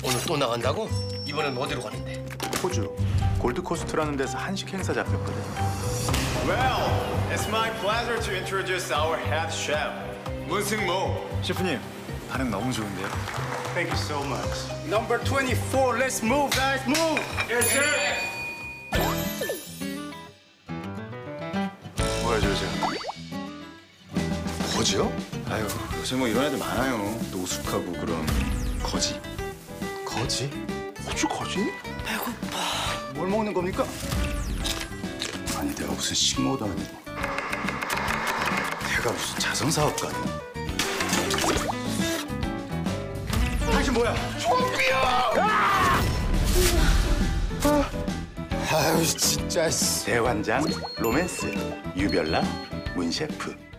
오늘 또 나간다고? 이번엔 어디로 가는데? 호주 골드코스트라는 데서 한식 행사 잡혔거든. Well, it's my pleasure to introduce our head chef, 문승모. 셰프님, 반응 너무 좋은데요? Thank you so much. Number 24, let's move, guys, move. Yes, sir. 뭐야, 저저? 거지요? 아유, 요새 뭐 이런 애들 많아요. 노숙하고 그런 거지. 거지? 호주 거지? 배고파. 뭘 먹는 겁니까? 아니, 내가 무슨 식모도 아니고. 내가 무슨 자선사업가냐? 당신 뭐야? 좀비야! 아유, 진짜. 대환장, 로맨스, 유별나, 문 셰프.